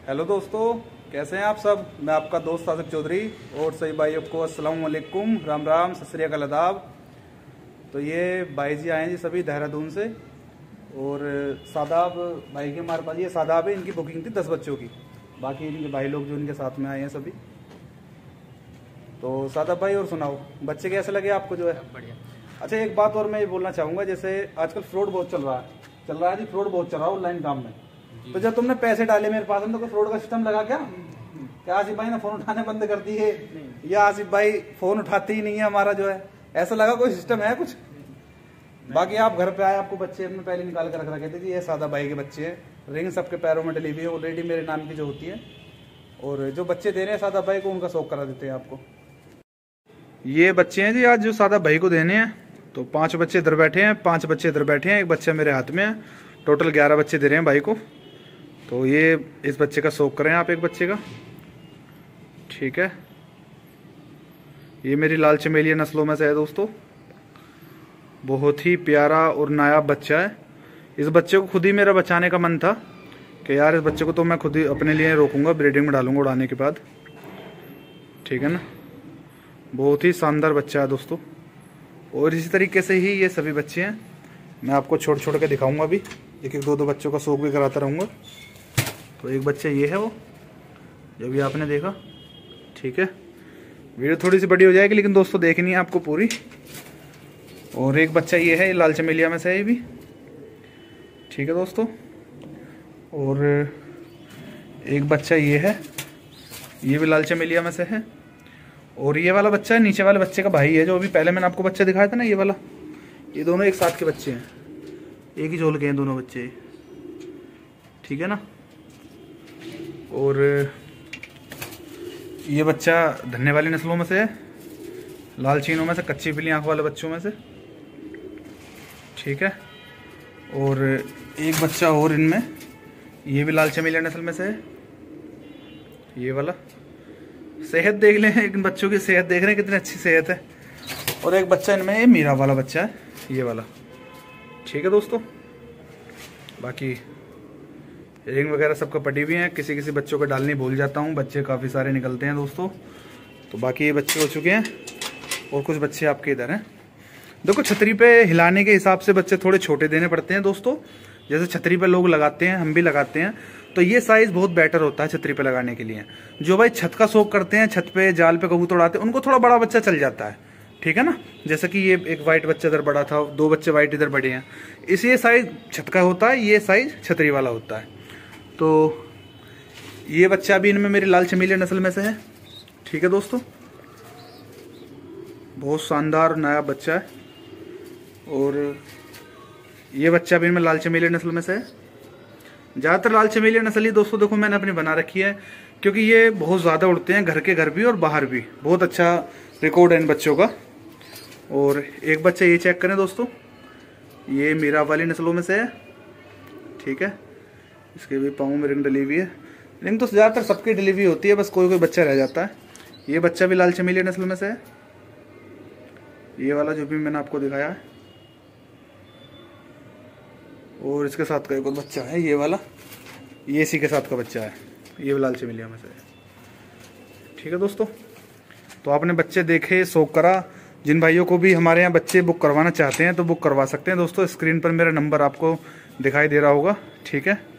Hello दोस्तों, कैसे हैं आप सब। मैं आपका दोस्त सादिक चौधरी और सभी भाइयों को अस्सलाम वालेकुम, राम राम, सत श्री अकाल, आदाब। तो ये भाई जी आए हैं जी सभी देहरादून से। और सादाब भाई के हमारे पास ये सादाब है, इनकी बुकिंग थी 10 बच्चों की। बाकी इनके भाई लोग जो इनके साथ में आए हैं सभी। तो सादाब भाई, और सुनाओ, बच्चे कैसे लगे आपको जो है। बढ़िया। अच्छा, एक बात और मैं ये बोलना चाहूँगा, जैसे आजकल फ्रॉड बहुत चल रहा है जी, फ्रॉड बहुत चल रहा है ऑनलाइन काम में। तो जब तुमने पैसे डाले मेरे पास में, तो कोई फ्रॉड का सिस्टम लगा क्या आसिफ भाई ने फोन उठाने बंद कर दिए, या आसिफ भाई फोन उठाते ही नहीं है हमारा जो है, ऐसा लगा कोई सिस्टम है कुछ। बाकी आप घर पे आए, आपको बच्चे अपने पहले निकाल कर रख रखे थे कि ये सादा भाई के बच्चे हैं। रिंग सबके पैरों में डली हुई है ऑलरेडी, मेरे नाम की जो होती है। और जो बच्चे दे रहे हैं सादा भाई को, उनका शौक करा देते हैं आपको। ये बच्चे हैं जी आज जो सादा भाई को देने हैं। तो 5 बच्चे इधर बैठे हैं, 5 बच्चे इधर बैठे हैं, एक बच्चा मेरे हाथ में है। टोटल 11 बच्चे दे रहे हैं भाई को। तो ये इस बच्चे का शौक करें आप, एक बच्चे का, ठीक है। ये मेरी लाल चमेलिया नस्लों में से है दोस्तों। बहुत ही प्यारा और नायाब बच्चा है। इस बच्चे को खुद ही मेरा बचाने का मन था कि यार इस बच्चे को तो मैं खुद ही अपने लिए रोकूंगा, ब्रीडिंग में डालूंगा उड़ाने के बाद, ठीक है ना। बहुत ही शानदार बच्चा है दोस्तों। और इसी तरीके से ही ये सभी बच्चे हैं। मैं आपको छोड़ छोड़ के दिखाऊंगा अभी, एक एक दो बच्चों का शौक भी कराता रहूँगा। तो एक बच्चा ये है वो जो भी आपने देखा, ठीक है। वीडियो थोड़ी सी बड़ी हो जाएगी लेकिन दोस्तों देखनी है आपको पूरी। और एक बच्चा ये है, ये लाल चमेलिया में से है ये भी, ठीक है दोस्तों। और एक बच्चा ये है, ये भी लाल चमेलिया में से है। और ये वाला बच्चा है, नीचे वाले बच्चे का भाई है, जो अभी पहले मैंने आपको बच्चा दिखाया था ना, ये वाला। ये दोनों एक साथ के बच्चे हैं, एक ही झोल के हैं दोनों बच्चे, ठीक है ना। और ये बच्चा धन्ने वाली नस्लों में से है, लाल चीनों में से, कच्ची पीली आंख वाले बच्चों में से, ठीक है। और एक बच्चा और इनमें, ये भी लाल चमेलिया नस्ल में से है, ये वाला। सेहत देख लें, इन बच्चों की सेहत देख रहे हैं कितनी अच्छी सेहत है। और एक बच्चा इनमें, ये मीरा वाला बच्चा है, ये वाला, ठीक है दोस्तों। बाकी रिंग वगैरह सबका पटी हुई हैं, किसी किसी बच्चों को डालनी भूल जाता हूँ, बच्चे काफ़ी सारे निकलते हैं दोस्तों। तो बाकी ये बच्चे हो चुके हैं और कुछ बच्चे आपके इधर हैं। देखो, छतरी पे हिलाने के हिसाब से बच्चे थोड़े छोटे देने पड़ते हैं दोस्तों। जैसे छतरी पे लोग लगाते हैं, हम भी लगाते हैं, तो ये साइज़ बहुत बेटर होता है छतरी पे लगाने के लिए। जो भाई छत का शौक करते हैं, छत पे जाल पे कबूतर उड़ाते हैं, उनको थोड़ा बड़ा बच्चा चल जाता है, ठीक है ना। जैसे कि ये एक वाइट बच्चा इधर बड़ा था, 2 बच्चे वाइट इधर बड़े हैं, इसी साइज छत का होता है, ये साइज छतरी वाला होता है। तो ये बच्चा भी इनमें मेरी लाल चमेलिया नस्ल में से है, ठीक है दोस्तों। बहुत शानदार नया बच्चा है। और ये बच्चा भी इनमें लाल चमेलिया नस्ल में से है। ज़्यादातर लाल चमेलिया नस्ल ही दोस्तों देखो मैंने अपनी बना रखी है, क्योंकि ये बहुत ज़्यादा उड़ते हैं, घर के घर भी और बाहर भी। बहुत अच्छा रिकॉर्ड है इन बच्चों का। और एक बच्चा ये चेक करें दोस्तों, ये मीरा वाली नस्लों में से है, ठीक है। इसके भी पाँव में रिंग डली हुई है। रिंग तो ज़्यादातर सबकी डली हुई होती है, बस कोई कोई बच्चा रह जाता है। ये बच्चा भी लाल चमेलिया नस्ल में से है, ये वाला जो भी मैंने आपको दिखाया है। और इसके साथ का एक और बच्चा है, ये वाला, ये इसी के साथ का बच्चा है, ये भी लाल चमेलिया में से है, ठीक है दोस्तों। तो आपने बच्चे देखे, शौक करा। जिन भाइयों को भी हमारे यहाँ बच्चे बुक करवाना चाहते हैं तो बुक करवा सकते हैं दोस्तों। स्क्रीन पर मेरा नंबर आपको दिखाई दे रहा होगा, ठीक है।